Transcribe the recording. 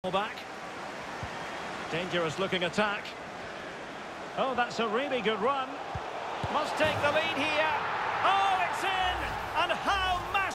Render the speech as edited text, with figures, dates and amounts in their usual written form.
Back. Dangerous looking attack. Oh, that's a really good run. Must take the lead here.